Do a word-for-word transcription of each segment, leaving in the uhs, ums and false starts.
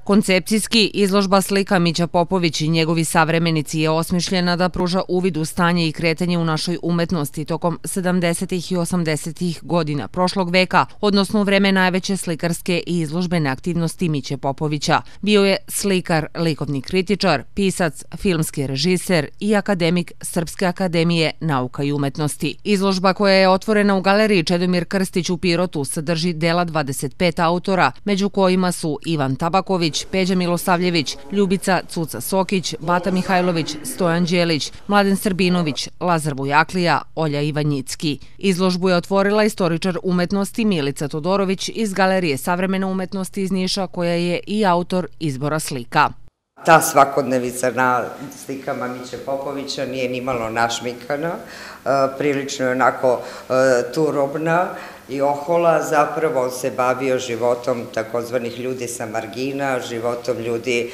Koncepcijski, izložba slika Mića Popović i njegovi savremenici je osmišljena da pruža uvid u stanje i kretanje u našoj umetnosti tokom sedamdesetih i osamdesetih godina prošlog veka, odnosno u vreme najveće slikarske i izložbene aktivnosti Miće Popovića. Bio je slikar, likovni kritičar, pisac, filmski režiser i akademik Srpske akademije nauka i umetnosti. Izložba koja je otvorena u galeriji Čedomir Krstić u Pirotu sadrži dela dvadeset pet autora, među kojima su Ivan Tabaković, Peđa Milosavljević, Ljubica Cuca Sokić, Bata Mihajlović, Stojan Đelić, Mladen Srbinović, Lazar Vujaklija, Olja Ivanjicki. Izložbu je otvorila istoričar umetnosti Milica Todorović iz Galerije savremene umetnosti iz Niša, koja je i autor izbora slika. Ta svakodnevica na slikama Miće Popovića nije nimalo našmikana, prilično je onako turobna i ohola. Zapravo on se bavio životom takozvanih ljudi sa margina, životom ljudi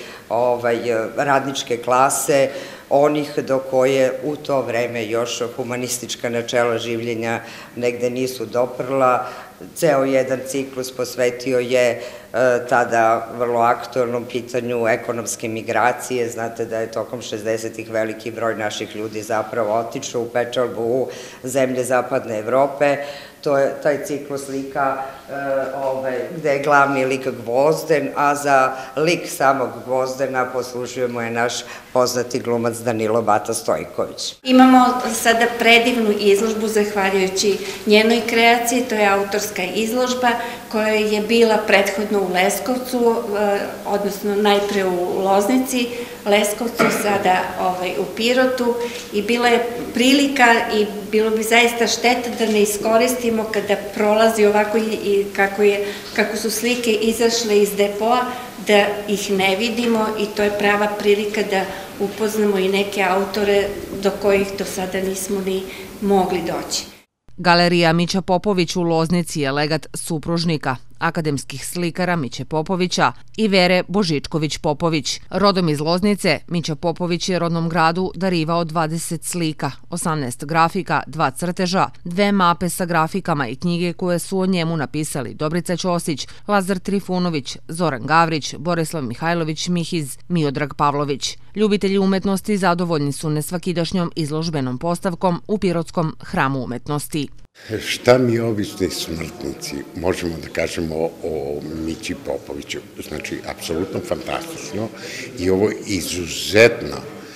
radničke klase, onih do koje u to vreme još humanistička načela življenja negde nisu doprla. Ceo jedan ciklus posvetio je tada vrlo aktualnom pitanju ekonomske migracije. Znate da je tokom šezdesetih veliki broj naših ljudi zapravo otišao u pečalbu u zemlje zapadne Evrope. To je taj ciklus slika gde je glavni lik Gvozden, a za lik samog Gvozdena poslužio mu je naš poznati glumac Danilo Bata Stojković. Imamo sada predivnu izložbu zahvaljujući njenoj kreaciji, to je autorska izložba koja je bila prethodno u Leskovcu, odnosno najpre u Loznici, Leskovcu, sada u Pirotu, i bila je prilika i bilo bi zaista šteta da ne iskoristimo kada prolazi ovako i kako su slike izašle iz depoa, da ih ne vidimo, i to je prava prilika da upoznamo i neke autore do kojih do sada nismo ni mogli doći. Galerija Mića Popović u Loznici je legat supružnika, akademskih slikara Miće Popovića i Vere Božičković-Popović. Rodom iz Loznice, Mića Popović je rodnom gradu darivao dvadeset slika, osamnaest grafika, dva crteža, dve mape sa grafikama i knjige koje su o njemu napisali Dobrica Ćosić, Lazar Trifunović, Zoran Gavrić, Borislav Mihajlović Mihiz, Miodrag Pavlović. Ljubitelji umetnosti zadovoljni su nesvakidašnjom izložbenom postavkom u Pirotskom hramu umetnosti. Šta mi obični smrtnici možemo da kažemo o Mići Popoviću? Znači, apsolutno fantastično, i ovo je izuzetna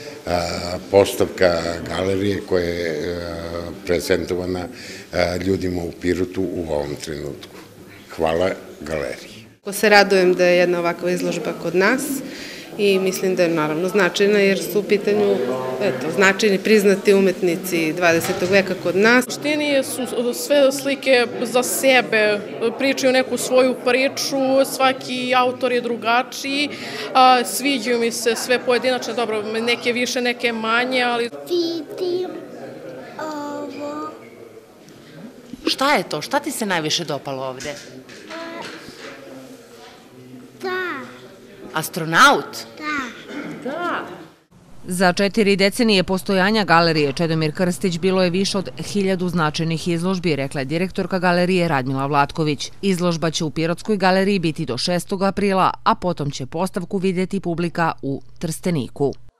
postavka galerije koja je prezentovana ljudima u Pirotu u ovom trenutku. Hvala galeriji. Se radujem da je jedna ovakva izložba kod nas i mislim da je naravno značajna, jer su u pitanju značajni priznati umetnici dvadesetog veka kod nas. U suštini su sve slike za sebe, pričaju neku svoju priču, svaki autor je drugačiji, sviđaju mi se sve pojedinačne, dobro, neke više, neke manje, ali... Vidim ovo. Šta je to? Šta ti se najviše dopalo ovde? Astronaut? Da. Da. Za četiri decenije postojanja galerije Čedomir Krstić bilo je više od hiljadu značajnih izložbi, rekla je direktorka galerije Radmila Vlatković. Izložba će u Pirotskoj galeriji biti do šestog aprila, a potom će postavku vidjeti publika u Trsteniku.